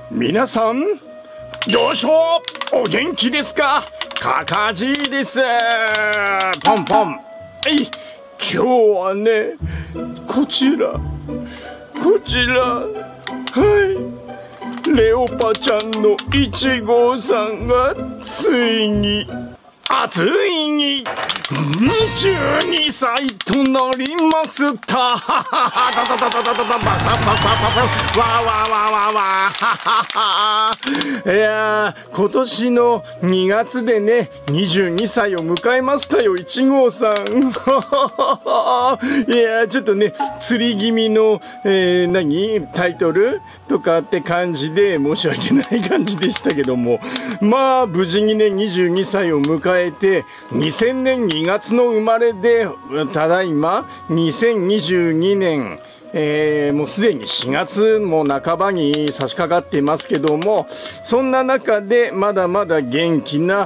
皆さん、どうしょう、お元気ですか？かかじいです。ポンポン。今日はね、こちら、レオパちゃんの1号さんがついに22歳となりました。わいやー、今年の2月でね、22歳を迎えましたよ、1号さん。いやー、ちょっとね、釣り気味の、タイトルとかって感じで申し訳ない感じでしたけども、まあ、無事にね、22歳を迎えて、2000年2月の生まれで、ただいま、2022年、もうすでに4月も半ばに差し掛かっていますけども、そんな中でまだまだ元気な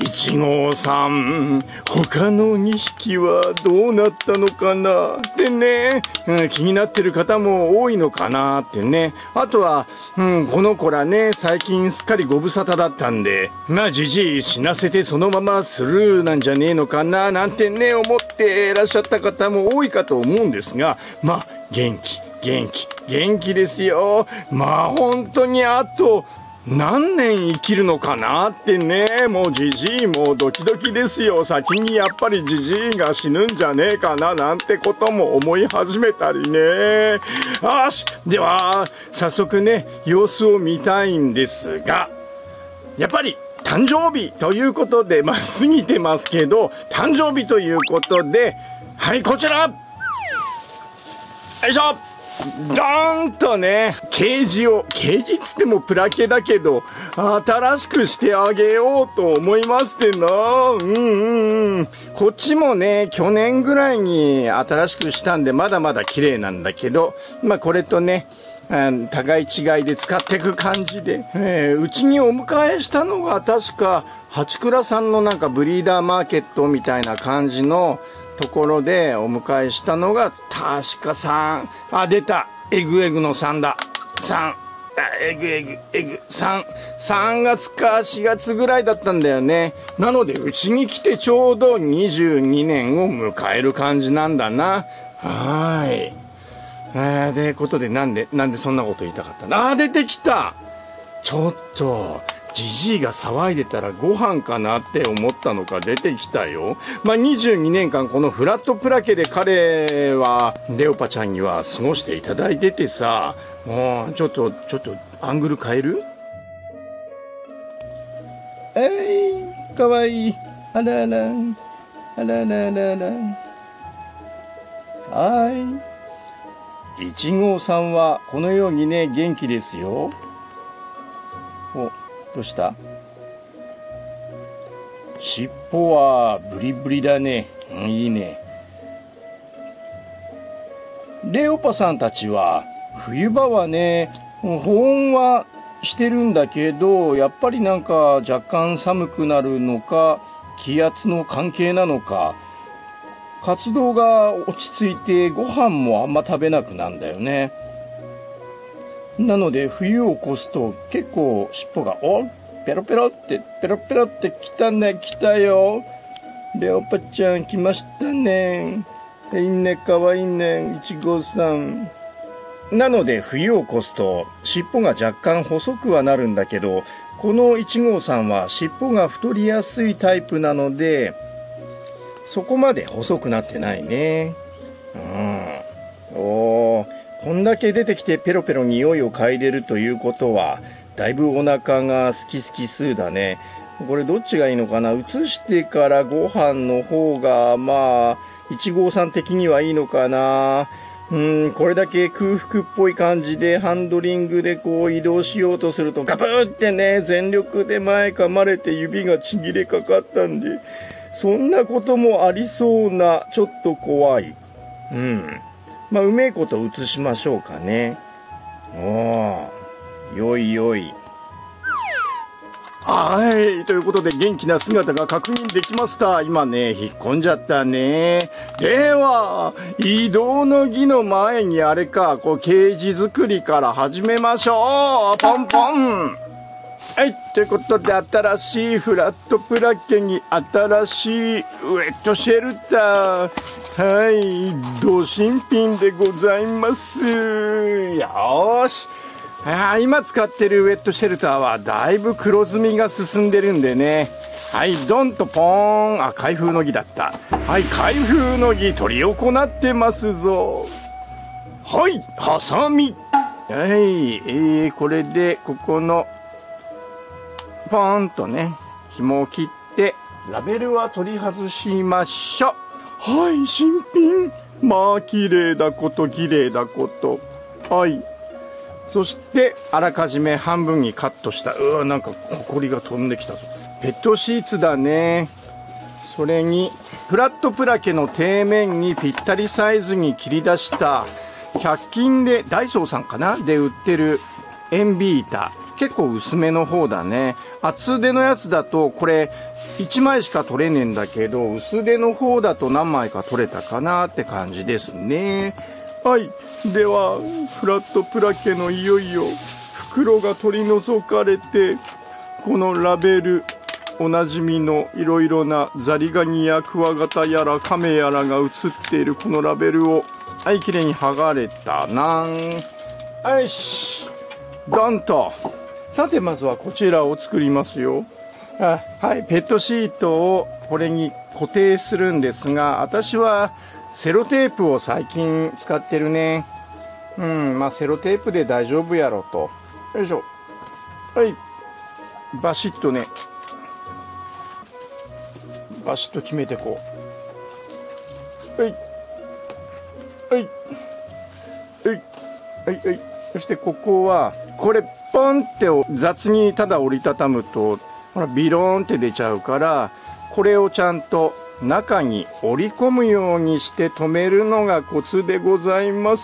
1号さん、他の2匹はどうなったのかなってね、気になってる方も多いのかなってね。あとは、この子らね、最近すっかりご無沙汰だったんで、まあじじい死なせてそのままスルーなんじゃねえのかななんてね、思っていらっしゃった方も多いかと思うんですが、まあ元気ですよ。まあ本当にあと何年生きるのかなってね、もうじじいもドキドキですよ。先にやっぱりじじいが死ぬんじゃねえかななんてことも思い始めたりね。よし、では早速ね、様子を見たいんですが、やっぱり誕生日ということで、まあ過ぎてますけど、誕生日ということで、はい、こちら、よいしょ、ドーンとね、ケージつってもプラケだけど、新しくしてあげようと思いましてな。こっちもね、去年ぐらいに新しくしたんで、まだまだ綺麗なんだけど、まあこれとね、互い違いで使っていく感じで、うちにお迎えしたのが確か、八倉さんのなんかブリーダーマーケットみたいな感じのところでお迎えしたのが確か3、出た、エグの3だ。3月か4月ぐらいだったんだよね。なのでうちに来てちょうど22年を迎える感じなんだな。はーい。で、ことでなんでそんなこと言いたかったな。出てきた。ちょっとじじいが騒いでたらご飯かなって思ったのか出てきたよ。まあ、22年間このフラットプラケで彼はレオパちゃんには過ごしていただいててさ、もうちょっとアングル変える？かわいい。あらら。はい。1号さんはこのようにね、元気ですよ。どうした？尻尾はブリブリだね。いいね。レオパさんたちは冬場はね、保温はしてるんだけど、やっぱりなんか若干寒くなるのか、気圧の関係なのか、活動が落ち着いてご飯もあんま食べなくなんだよね。なので冬を越すと結構尻尾がペロペロって来たよ。レオパちゃん来ましたね。いいね、かわいいね、1号さん。なので冬を越すと尻尾が若干細くはなるんだけど、この1号さんは尻尾が太りやすいタイプなので、そこまで細くなってないね。こんだけ出てきてペロペロ匂いを嗅いでるということは、だいぶお腹が好き数だね。これどっちがいいのかな？移してからご飯の方が、まあ、1号さん的にはいいのかな。これだけ空腹っぽい感じでハンドリングでこう移動しようとするとガブーってね、全力で前噛まれて指がちぎれかかったんで、そんなこともありそうな、ちょっと怖い。まあ、うめえこと移しましょうかね。よい。 はい。ということで、元気な姿が確認できました。今ね、引っ込んじゃったね。では、移動の儀の前にあれか、こう、ケージ作りから始めましょう。ポンポン。はい。ということで、新しいフラットプラケに新しいウェットシェルター。はい。ド新品でございます。よーし。今使ってるウェットシェルターはだいぶ黒ずみが進んでるんでね。はい、ドンとポーン。開封の儀だった。はい、開封の儀取り行ってますぞ。はい、ハサミ。はい、これでここのポーンとね、紐を切ってラベルは取り外しましょう。はい、新品。まあ綺麗だこと綺麗だこと。はい。そしてあらかじめ半分にカットした。なんかホコリが飛んできたぞ。ペットシーツだね。それにフラットプラケの底面にぴったりサイズに切り出した100均でダイソーさんかなで売ってる円ビータ。結構薄めの方だね。厚手のやつだとこれ1枚しか取れねえんだけど、薄手の方だと何枚か取れたかなって感じですね。はい。では、フラットプラケのいよいよ袋が取り除かれて、このラベル、おなじみのいろいろなザリガニやクワガタやらカメやらが写っているこのラベルを、はい、きれいに剥がれたな。よし。ドンと。さて、まずはこちらを作りますよ。はい、ペットシートをこれに固定するんですが、私はセロテープを最近使ってるね。まあセロテープで大丈夫やろと。よいしょ。はい。バシッとね。バシッと決めてこう。はい。はい。はい。はい。はい。そしてここは、これポンって雑にただ折りたたむと、ほらビローンって出ちゃうから、これをちゃんと中に折り込むようにして留めるのがコツでございます。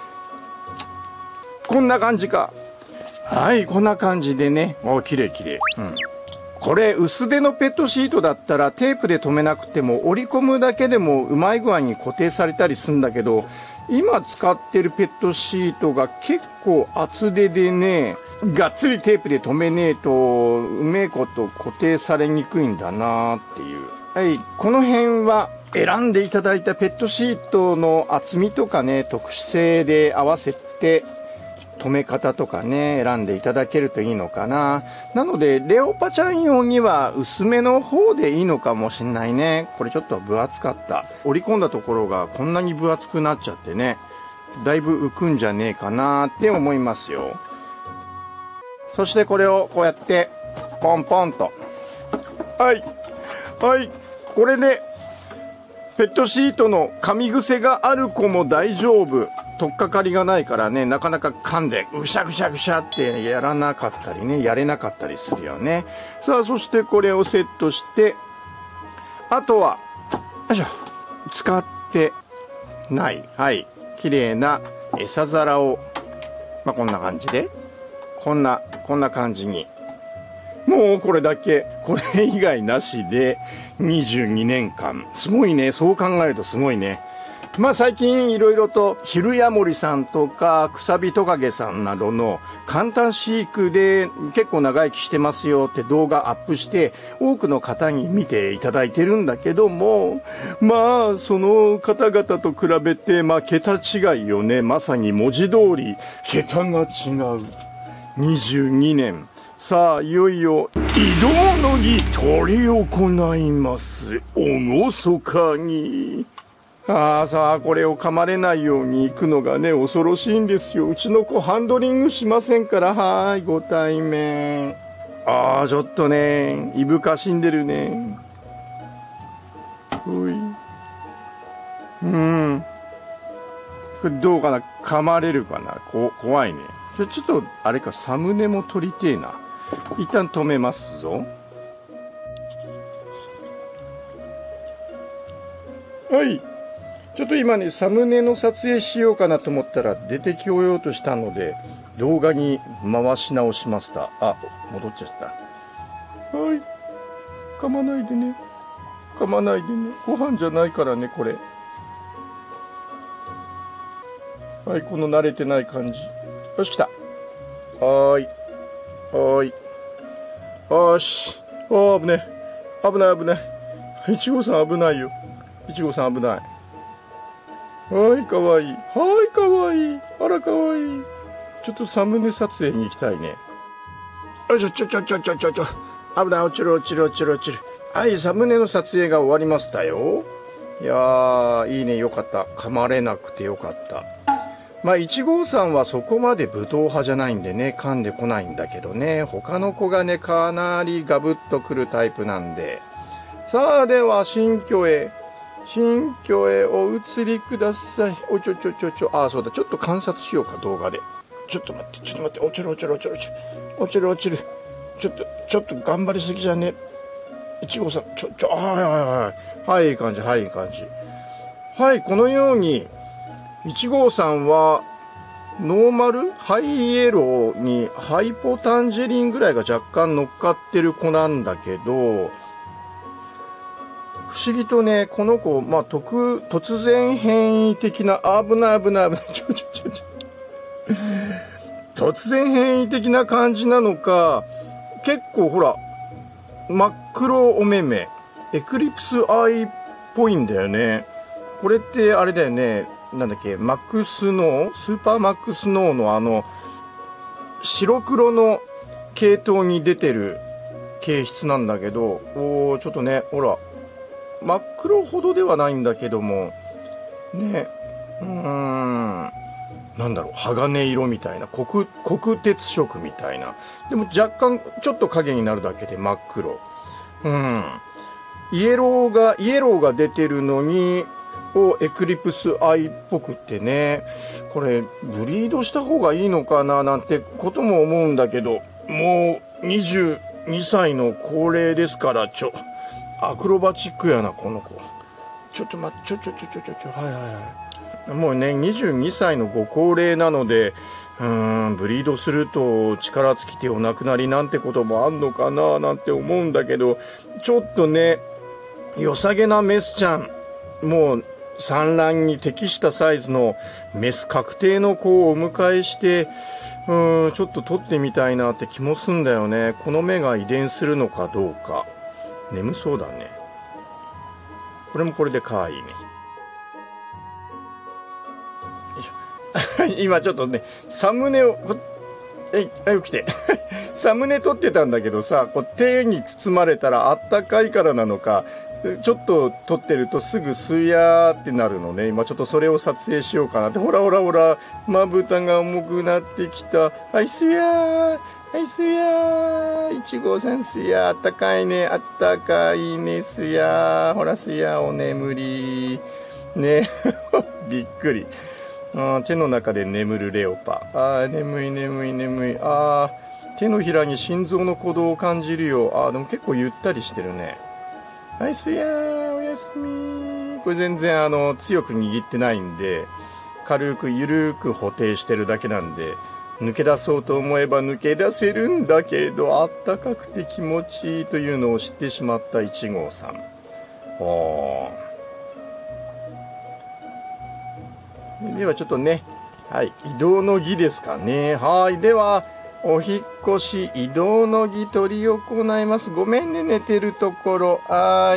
こんな感じか。はい、こんな感じでね。綺麗綺麗。これ薄手のペットシートだったらテープで留めなくても折り込むだけでもうまい具合に固定されたりするんだけど、今使ってるペットシートが結構厚手でね、がっつりテープで留めねえとうめえこと固定されにくいんだなっていう。はい、この辺は選んでいただいたペットシートの厚みとかね、特殊性で合わせて留め方とかね、選んでいただけるといいのかな。なのでレオパちゃん用には薄めの方でいいのかもしんないね。これちょっと分厚かった。折り込んだところがこんなに分厚くなっちゃってね、だいぶ浮くんじゃねえかなって思いますよ。そしてこれをこうやってポンポンと、はいはい、これでペットシートの噛み癖がある子も大丈夫。取っかかりがないからね、なかなか噛んでぐしゃぐしゃぐしゃってやらなかったりね、やれなかったりするよね。さあ、そしてこれをセットして、あとはよいしょ、使ってない、はい、綺麗な餌皿を、こんな感じでこんな感じに、もうこれだけ、これ以外なしで22年間。すごいね。そう考えるとすごいね。最近いろいろとヒルヤモリさんとかクサビトカゲさんなどの簡単飼育で結構長生きしてますよって動画アップして多くの方に見ていただいてるんだけども、その方々と比べて桁違いよね。まさに文字通り桁が違う22年。さあ、いよいよ移動の儀執り行います。厳かに。さあ、これを噛まれないように行くのがね、恐ろしいんですよ。うちの子ハンドリングしませんから。はい、ご対面。ちょっとね、いぶかしんでるね。ほい。これどうかな、噛まれるかな。怖いね。ちょっと、あれか、サムネも撮りてえな。一旦止めますぞ。はい。ちょっと今ね、サムネの撮影しようかなと思ったら出てきようとしたので、動画に回し直しました。戻っちゃった。 はい。噛まないでね。噛まないでね。ご飯じゃないからね、これ。はい、この慣れてない感じ。よし、来た。はーい。はーい。よし。あー、危ね。危ない、危ない。いちごさん危ないよ。いちごさん危ない。はい、かわいい。はい、かわいい。あら、かわいい。ちょっとサムネ撮影に行きたいね。よいしょ、ちょ。危ない、落ちる。はい、サムネの撮影が終わりましたよ。いやー、いいね、よかった。噛まれなくてよかった。まあ、1号さんはそこまで武闘派じゃないんでね、噛んでこないんだけどね、他の子がね、かなりガブッとくるタイプなんで。さあ、では、新居へお移りください。おちょ。あ、そうだ、ちょっと観察しようか、動画で。ちょっと待って、落ちる。ちょっと頑張りすぎじゃね。1号さん、はい、いい感じ。はい、このように、1号さんはノーマルハイイエローにハイポタンジェリンぐらいが若干乗っかってる子なんだけど、不思議とね、この子、まあ、突然変異的な、危ない。突然変異的な感じなのか、結構ほら、真っ黒お目目、エクリプスアイっぽいんだよね。これってあれだよね。なんだっけ、スーパーマックスノーの白黒の系統に出てる形質なんだけど、ちょっとね、ほら、真っ黒ほどではないんだけども、ね、なんだろう、鋼色みたいな、黒鉄色みたいな。でも若干ちょっと影になるだけで真っ黒。イエローが出てるのに、エクリプスアイっぽくってね、これブリードした方がいいのかななんてことも思うんだけど、もう22歳の高齢ですから、アクロバチックやなこの子。ちょっと待って、はい。もうね、22歳のご高齢なので、ブリードすると力尽きてお亡くなりなんてこともあんのかななんて思うんだけど、ちょっとね、良さげなメスちゃん、もう産卵に適したサイズのメス確定の子をお迎えして、ちょっと撮ってみたいなって気もすんだよね。この目が遺伝するのかどうか。眠そうだね。これもこれで可愛いね。今ちょっとね、サムネを起きてサムネ撮ってたんだけどさ、手に包まれたらあったかいからなのか、ちょっと撮ってるとすぐスヤーってなるのね。今ちょっとそれを撮影しようかなって。ほら、まぶたが重くなってきた。はい、スヤー、1号さん、スヤー、あったかいね、スヤー、ほら、スヤー、お眠りねびっくり。手の中で眠るレオパ。眠い。手のひらに心臓の鼓動を感じるよ。でも結構ゆったりしてるね。はい、すやー、おやすみ。これ全然強く握ってないんで、軽くゆるく補定してるだけなんで、抜け出そうと思えば抜け出せるんだけど、あったかくて気持ちいいというのを知ってしまった1号さん。ではちょっとね、はい、移動の儀ですかね。はい、では、お引越し移動の儀取り行います。ごめんね、寝てるところ。はい、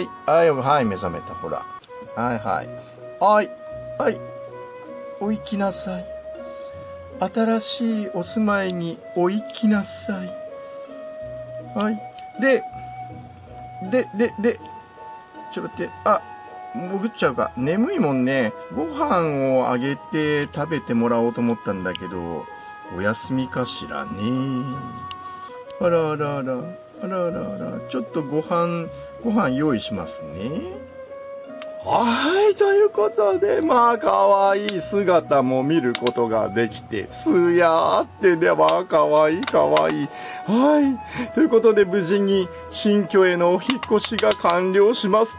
目覚めた、ほら。はい、お行きなさい。新しいお住まいにお行きなさい。はい。で、ちょっと待って、潜っちゃうか。眠いもんね。ご飯をあげて食べてもらおうと思ったんだけど、お休みかしらね。あら。ちょっとご飯用意しますね。はい、ということで、可愛い姿も見ることができて、すやーってね、可愛い。はい。ということで、無事に新居へのお引っ越しが完了しました。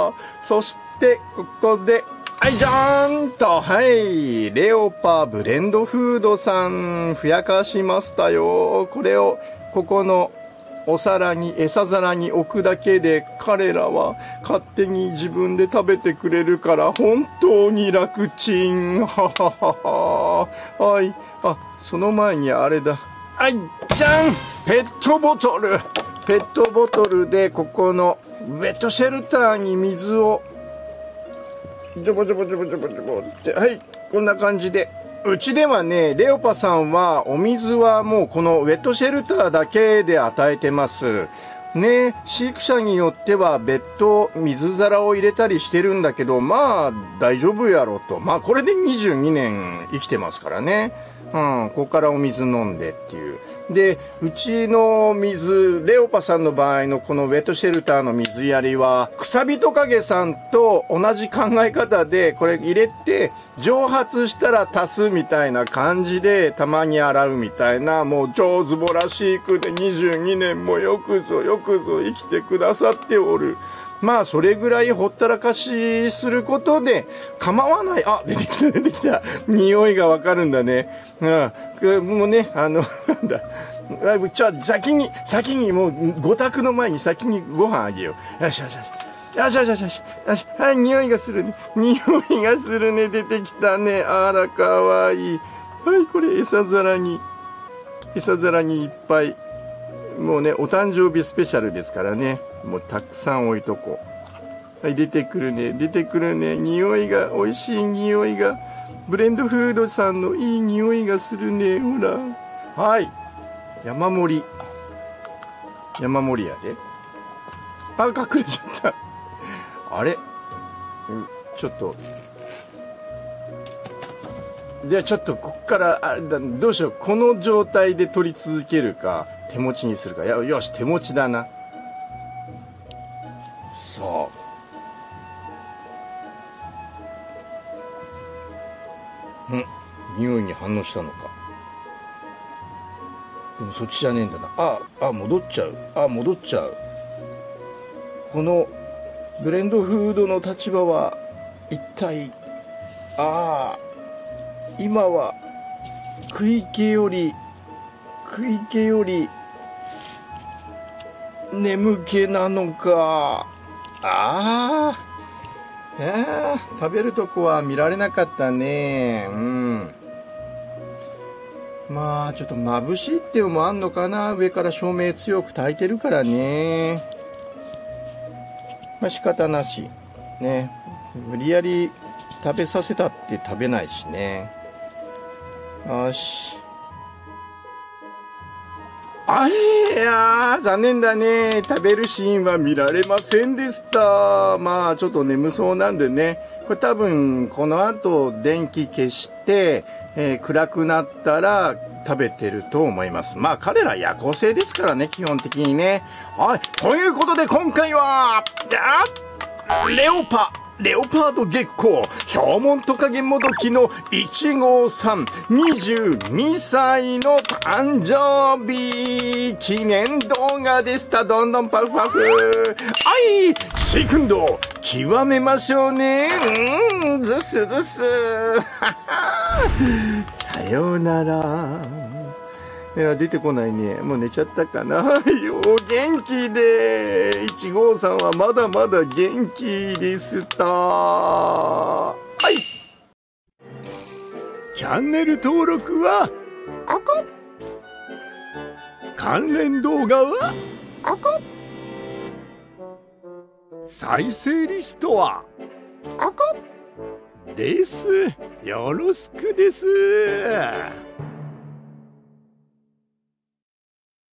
そして、ここで、はい、じゃーんと、はい、レオパブレンドフードさん、ふやかしましたよ。これを、ここのお皿に餌皿に置くだけで彼らは勝手に自分で食べてくれるから本当に楽ちん。ははは。はい。その前にあれだ。はい、じゃん、ペットボトル。ペットボトルでここのウェットシェルターに水をジョボジョボジョボジョボジョボって、はい、こんな感じで。うちではね、レオパさんはお水はもうこのウェットシェルターだけで与えてますね。飼育者によっては別途水皿を入れたりしてるんだけど、まあ大丈夫やろと。まあこれで22年生きてますからね。ここからお水飲んでっていう。で、うちの水、レオパさんの場合のこのウェットシェルターの水やりは、草人影さんと同じ考え方で、これ入れて、蒸発したら足すみたいな感じで、たまに洗うみたいな、もう超ズボラ飼育で22年もよくぞ生きてくださっておる。まあ、それぐらいほったらかしすることで構わない。あ、出てきた。匂いがわかるんだね。もうね、なんだ。先に、もう、ご宅の前に先にご飯あげよう。よし。はい、匂いがするね。出てきたね。あら、かわいい。はい、これ、餌皿にいっぱい。もうね、お誕生日スペシャルですからね。もうたくさん置いとこう。はい、出てくるね。匂いが、美味しい匂いが。ブレンドフードさんのいい匂いがするね。ほら。はい。山盛りやで。隠れちゃった。あれ、ちょっと。ではちょっとこっからどうしよう。この状態で取り続けるか手持ちにするか。よし、手持ちだな。そう。匂いに反応したのか。でもそっちじゃねえんだな。戻っちゃう。このブレンドフードの立場は一体、今は食い気より眠気なのか。食べるとこは見られなかったね。まあちょっと眩しいっていうのもあんのかな。上から照明強く焚いてるからね。まあ仕方なしね。無理やり食べさせたって食べないしね。よし。残念だね。食べるシーンは見られませんでした。まあちょっと眠そうなんでね。これ多分この後電気消して、暗くなったら食べてると思います。まあ彼ら夜行性ですからね、基本的にね。はい。ということで今回は、レオパード月光、ヒョウモントカゲモドキの1号さん、22歳の誕生日記念動画でした。どんどんパフパフ。シークンド、極めましょうね。ずす。さようなら。いや、出てこないね。もう寝ちゃったかな。お元気で。1号さんはまだまだ元気でした。はい。チャンネル登録はここ。関連動画はここ。再生リストはここです。よろしくです。